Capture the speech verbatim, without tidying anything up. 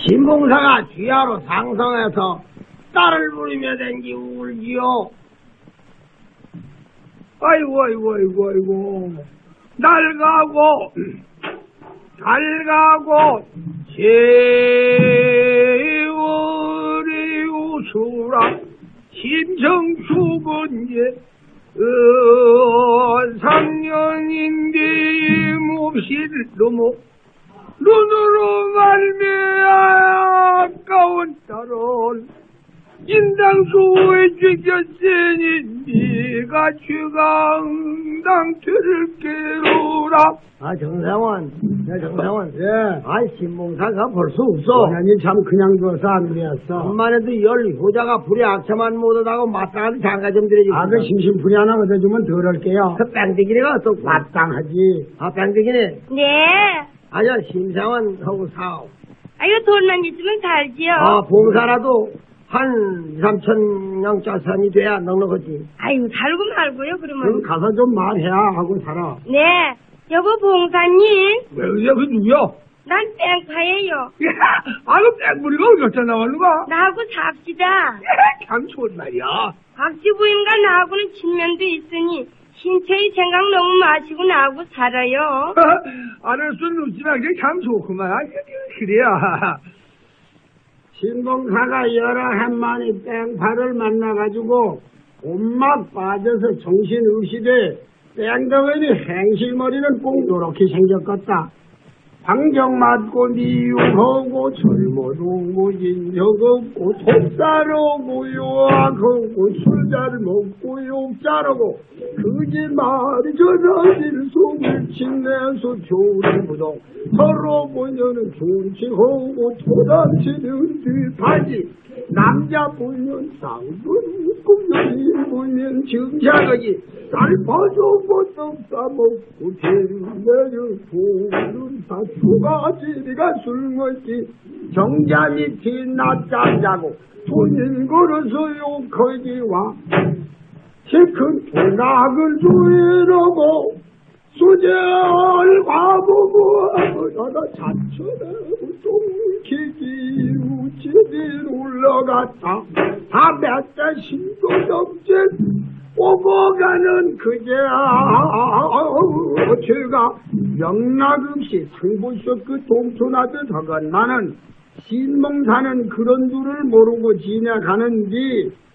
신봉사가 귀하로 상성해서 딸을 부리며 댕기 울지요. 아이고 아이고 아이고 아이고 날 가고 잘 가고 세월이 우수라 심정 죽은 게 상년인데 몹시를 넘어 눈으로 말미암아 아까운 딸을 인당수에 죽였으니 네가 주강당 들을 게로라. 아 정상원, 네 정상원. 예. 아 신봉사가 볼 수 없어. 원한이 참 그냥 둬서 안 되었어. 천만 해도 열 효자가 불의 악체만 못하다고 마땅한 장가 좀 드려주고. 아 그 심심풀이 하나 얻어주면 덜 할게요. 그 뺑대기네가 또 마땅하지. 아 뺑대기네. 네. 아저 심상원 하고 사오. 아유, 돈만 있으면 살지요. 아 봉사라도 한 삼천 영짜산이 돼야 넉넉하지. 아유, 살고 말고요, 그럼 그러면. 가서 좀 말해야 하고 살아. 네. 여보, 봉사님. 왜 그래 그 누구야? 난 뺑파예요. 아 그 뺑부리가 어디서 나왔는가? 나하고 삽시다. 참 좋은 말이야. 박씨 부인과 나하고는 친면도 있으니 신체의 생각 너무 마시고 나하고 살아요. 알을 수 없지만 그게 참 좋구만. 그래야. 신봉사가 여러 한만이 뺑파를 만나가지고 온막 빠져서 정신없이돼 뺑덩어리 행실머리는 꼭 요렇게 생겼겠다. 방정 맞고 미움하고 젊어도 인적없고 톱사르고 요악하고 술 잘 먹고 욕자르고 거짓말이 저자질 속을 침내서 조리부동 서로 보면은 존치하고 토닥치는 뒷바지 남자 보면 쌍둥이 꿈여인 보면 증자거지 쌀 퍼주고 떡 싸먹고 대리내려 돈은 다 추가지리가 술 먹지 정자 밑이 낮잠 자고 돈인 걸어서 욕하기와 시큰 도락을 주이러고 수절 과부부하고 나가 자처럼 똥키기 우치들 올라갔다 다 몇 대 신도정진 오고 가는 그제 제가 영락없이 상보쇼 그 동천하듯 하건만은 신봉사는 그런 줄을 모르고 지나가는지